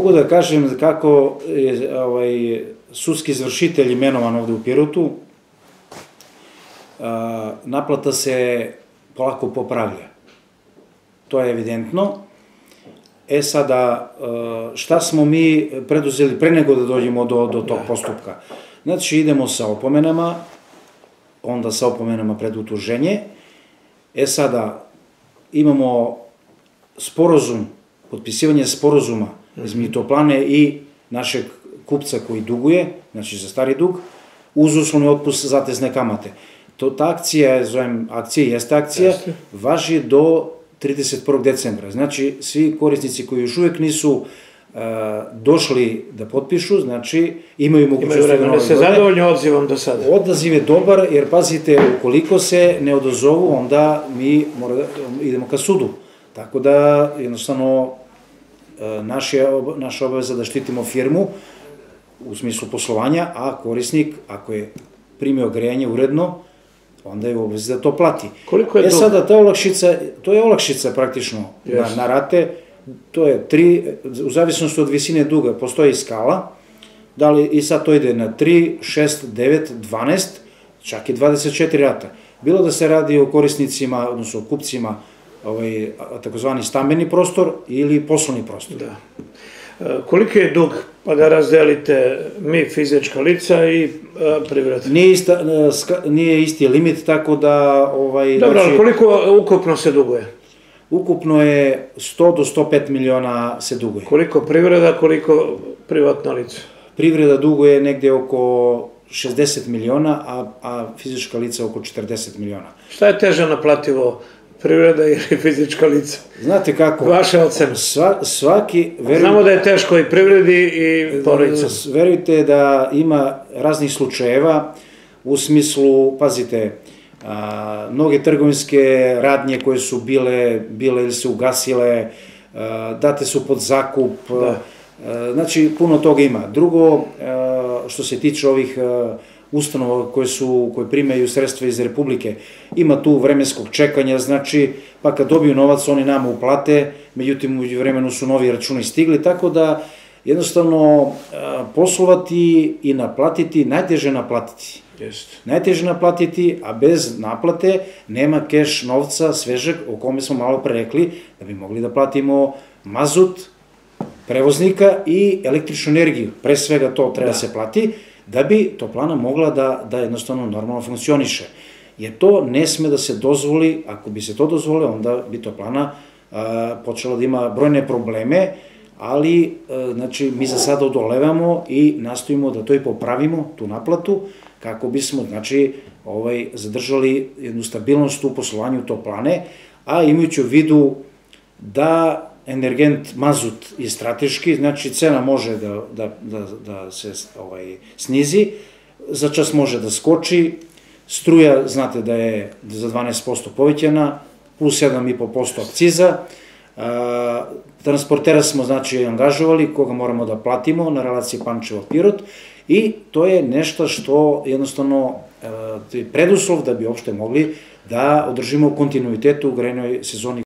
Mogu da kažem kako je sudski izvršitelj imenovan ovde u Pirotu, naplata se polako popravlja. To je evidentno. Sada, šta smo mi preduzeli pre nego da dođemo do tog postupka? Znači, idemo sa opomenama, onda sa opomenama pred utuženje. Sada, imamo sporazum, potpisivanje sporazuma između Toplane i našeg kupca koji duguje, znači za stari dug, uz uslovni otpust zatezne kamate. Ta akcija, zovem akcija, jeste akcija, važi do 31. decembra. Znači, svi korisnici koji još uvek nisu došli da potpišu, znači, imaju mogućnost da nove se zadovoljni odzivom do sada. Odaziv je dobar, jer pazite, ukoliko se ne odazovu, onda mi idemo ka sudu. Tako da, jednostavno, naša obaveza da štitimo firmu u smislu poslovanja, a korisnik, ako je primio grejanje uredno, onda je u obavezi da to plati. Koliko je dug? Sada ta olakšica, to je olakšica praktično na rate, to je 3, u zavisnosti od visine duga, postoji skala, i sad to ide na 3, 6, 9, 12, čak i 24 rata. Bilo da se radi o korisnicima, odnosno kupcima, takozvani stambeni prostor ili poslovni prostor. Da. Koliki je dug, pa da razdelite mi fizička lica i privreda? Nije isti limit, tako da... Dobro, ali koliko ukupno se duguje? Ukupno je 100 do 105 miliona se duguje. Koliko privreda, koliko privatna lica? Privreda duguje negde oko 60 miliona, a fizička lica oko 40 miliona. Šta je teže naplativo? Privreda ili fizička lica? Znate kako? Vaše ocene. Znamo da je teško i privredi i porodica. Verujte da ima raznih slučajeva u smislu, pazite, mnoge trgovinske radnje koje su bile ili se ugasile, date su pod zakup, znači puno toga ima. Drugo, što se tiče ovih ustanova koje primaju sredstva iz Republike, ima tu vremenskog čekanja, znači, pa kad dobiju novac, oni nama uplate, međutim, u vremenu su novi računi stigli, tako da, jednostavno, poslovati i naplatiti, najteže naplatiti. Najteže naplatiti, a bez naplate nema keš novca svežeg, o kome smo malo pre rekli, da bi mogli da platimo mazut, prevoznika i električnu energiju. Pre svega to treba se plati, da bi Toplana mogla da jednostavno normalno funkcioniše. Jer to ne sme da se dozvoli, ako bi se to dozvolilo, onda bi Toplana počela da ima brojne probleme, ali, znači, mi za sada odolevamo i nastojimo da to i popravimo, tu naplatu, kako bismo, znači, zadržali jednu stabilnost u poslovanju Toplane, a imajući u vidu da energent mazut je strateški, znači cena može da se snizi, za čas može da skoči, struja, znate da je za 12% povećana, plus 7,5% akciza, transportera smo, znači, angažovali, koga moramo da platimo na relaciji Pančevo-Pirot, i to je nešto što jednostavno je preduslov da bi uopšte mogli da održimo kontinuitet u grejnoj sezoni.